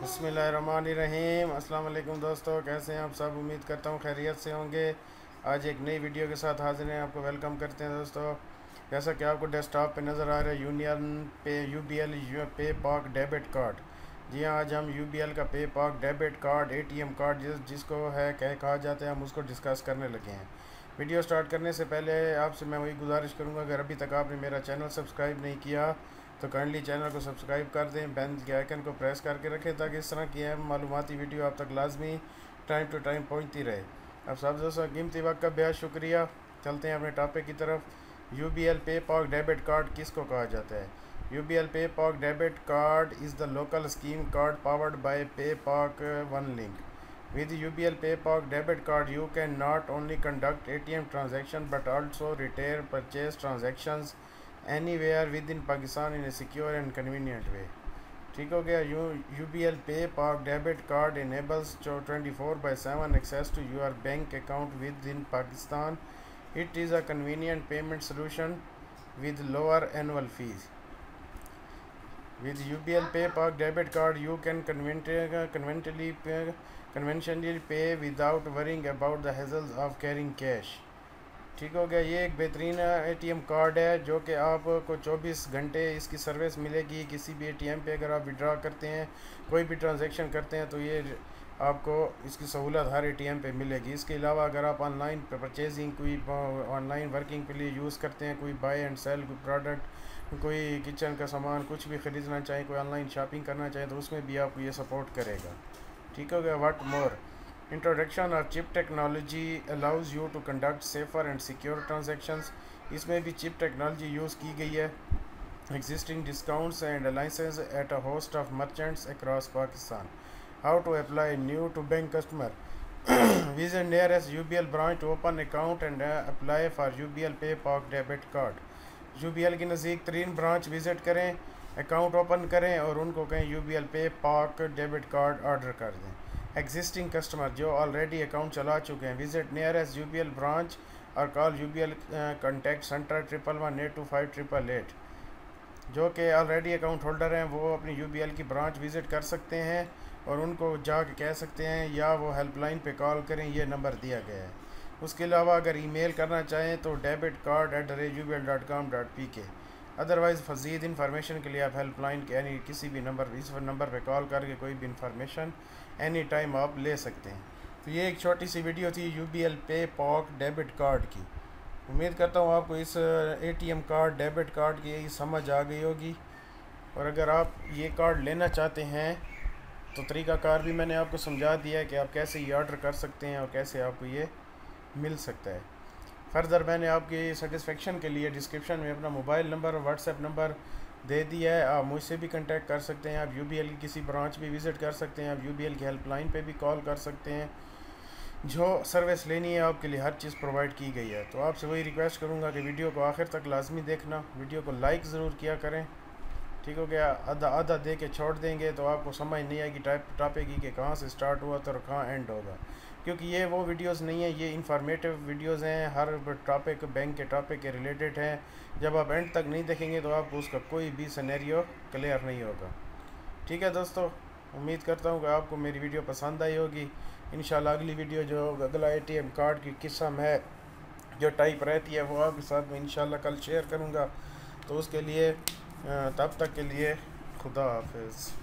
बिस्मिल्लाहिर्रहमानिर्रहीम। अस्सलाम वालेकुम दोस्तों, कैसे हैं आप सब? उम्मीद करता हूँ खैरियत से होंगे। आज एक नई वीडियो के साथ हाजिर हैं, आपको वेलकम करते हैं दोस्तों। जैसा कि आपको डेस्कटॉप पे नज़र आ रहा है, यूनियन पे UBL PayPak debit card. जी हाँ, आज हम यूबीएल का पे पाक डेबिट कार्ड, एटीएम कार्ड जिसको है कहा जाता है, हम उसको डिस्कस करने लगे हैं। वीडियो स्टार्ट करने से पहले आपसे मैं वही गुजारिश करूँगा, अगर अभी तक आपने मेरा चैनल सब्सक्राइब नहीं किया तो काइंडली चैनल को सब्सक्राइब कर दें, बेल के आइकन को प्रेस करके रखें ताकि इस तरह की अहम मालूमाती वीडियो आप तक लाजमी टाइम टू टाइम पहुंचती रहे। अब सब दोस्तों, कीमती वक्त का बेहद शुक्रिया। चलते हैं अपने टॉपिक की तरफ। UBL PayPak debit card किसको कहा जाता है? UBL PayPak debit card is the local scheme card powered by PayPak one link. With UBL PayPal debit card, you can not only conduct ATM transaction but also retail purchase transactions anywhere within Pakistan in a secure and convenient way. ठीक हो गया। UBL PayPal debit card enables 24/7 access to your bank account within Pakistan. It is a convenient payment solution with lower annual fees. With UBL PayPal debit card, you can conventionally pay without worrying about the hassles of carrying cash. ठीक हो गया। ये एक बेहतरीन ATM card है जो कि आपको 24 घंटे इसकी सर्विस मिलेगी। किसी भी एटीएम पे अगर आप विड्रॉ करते हैं, कोई भी ट्रांजैक्शन करते हैं, तो ये आपको इसकी सहूलत हर एटीएम पे मिलेगी। इसके अलावा अगर आप ऑनलाइन परचेजिंग, कोई ऑनलाइन वर्किंग के लिए यूज़ करते हैं, कोई बाय एंड सेल, कोई प्रोडक्ट, कोई किचन का सामान कुछ भी ख़रीदना चाहें, कोई ऑनलाइन शॉपिंग करना चाहें, तो उसमें भी आपको ये सपोर्ट करेगा। ठीक हो गया। What more, introduction of chip technology allows you to conduct safer and secure transactions. इसमें भी चिप टेक्नोलॉजी यूज़ की गई है। Existing discounts and alliances at a host of merchants across Pakistan. How to apply new to bank customer. Visit nearest UBL branch to open account and apply for UBL PayPak debit card. UBL की नज़दीक तरीन branch visit करें, account open करें और उनको कहें UBL PayPak debit card order कर दें। एग्जिस्टिंग कस्टमर जो ऑलरेडी अकाउंट चला चुके हैं, विजिट नियरेस्ट यूबीएल ब्रांच और कॉल यूबीएल कॉन्टैक्ट सेंटर 111-825-888। जो कि ऑलरेडी अकाउंट होल्डर हैं, वो अपनी यूबीएल की ब्रांच विज़िट कर सकते हैं और उनको जाके कह सकते हैं, या वो हेल्पलाइन पे कॉल करें, ये नंबर दिया गया है। उसके अलावा अगर ईमेल करना चाहें तो debitcard@ubl.com.pk। अदरवाइज़ मज़ीद इंफॉर्मेशन के लिए आप हेल्पलाइन के यानी किसी भी नंबर, इस नंबर पे कॉल करके कोई भी इंफॉर्मेशन एनी टाइम आप ले सकते हैं। तो ये एक छोटी सी वीडियो थी UBL PayPak debit card की। उम्मीद करता हूँ आपको इस एटीएम कार्ड, डेबिट कार्ड की समझ आ गई होगी। और अगर आप ये कार्ड लेना चाहते हैं तो तरीक़ाकार भी मैंने आपको समझा दिया है कि आप कैसे ये ऑर्डर कर सकते हैं और कैसे आपको ये मिल सकता है। फर्दर मैंने आपकी सेटिस्फेक्शन के लिए डिस्क्रिप्शन में अपना मोबाइल नंबर और व्हाट्सएप नंबर दे दिया है। आप मुझसे भी कांटेक्ट कर सकते हैं। आप यूबीएल की किसी ब्रांच भी विज़िट कर सकते हैं। आप यूबीएल की हेल्पलाइन पे भी कॉल कर सकते हैं। जो सर्विस लेनी है आपके लिए हर चीज़ प्रोवाइड की गई है। तो आपसे वही रिक्वेस्ट करूँगा कि वीडियो को आखिर तक लाजमी देखना, वीडियो को लाइक ज़रूर किया करें। ठीक हो गया। आधा आधा दे के छोड़ देंगे तो आपको समझ नहीं आएगी टॉपिक की कि कहाँ से स्टार्ट हुआ था और कहाँ एंड होगा, क्योंकि ये वो वीडियोस नहीं है, ये इंफॉर्मेटिव वीडियोस हैं। हर टॉपिक बैंक के टॉपिक के रिलेटेड हैं। जब आप एंड तक नहीं देखेंगे तो आपको उसका कोई भी सिनेरियो क्लियर नहीं होगा। ठीक है दोस्तों, उम्मीद करता हूँ कि आपको मेरी वीडियो पसंद आई होगी। इंशाल्लाह अगली वीडियो जो अगला एटीएम कार्ड की किस्म है, जो टाइप रहती है, वो आपके साथ में इंशाल्लाह कल शेयर करूँगा। तो उसके लिए तब तक के लिए खुदा हाफिज़।